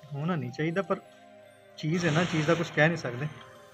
होना नहीं चाहिए पर चीज़ है ना, चीज़ का कुछ कह नहीं सकते।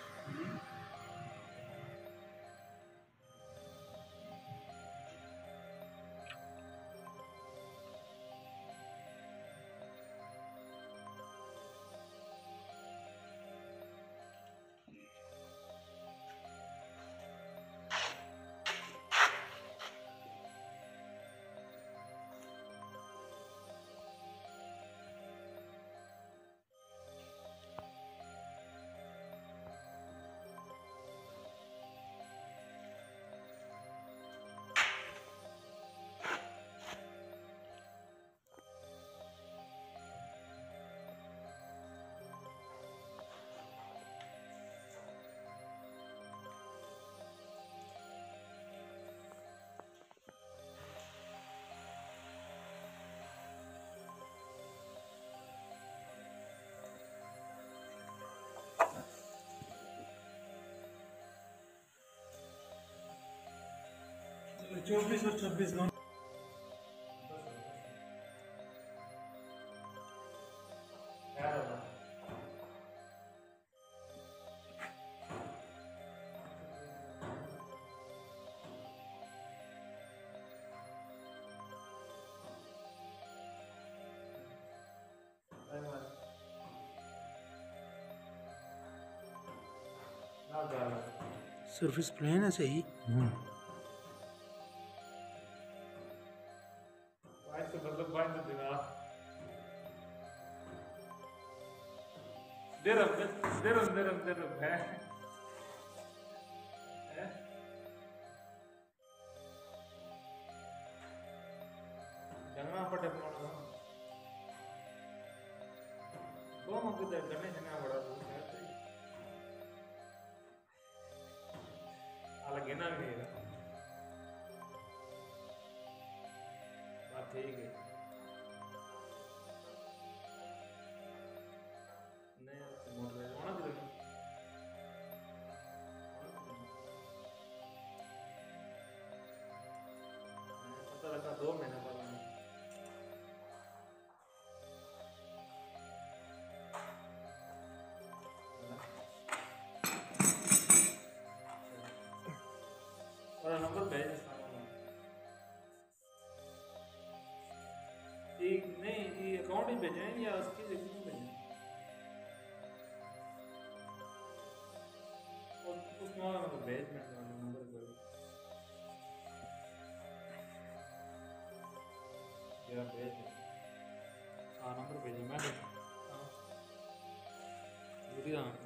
चौबीस और 26 दोनों सरफेस प्लेन है सही। ठीक है नहीं मोटर होना चाहिए पता लगा 2 महीने बाद और नंबर भेज एक नहीं ये अकाउंट ही भेजें या उसकी जगह भेजें और उस मामले में भेज मैं नंबर कर या भेज हाँ नंबर भेजें मैं हाँ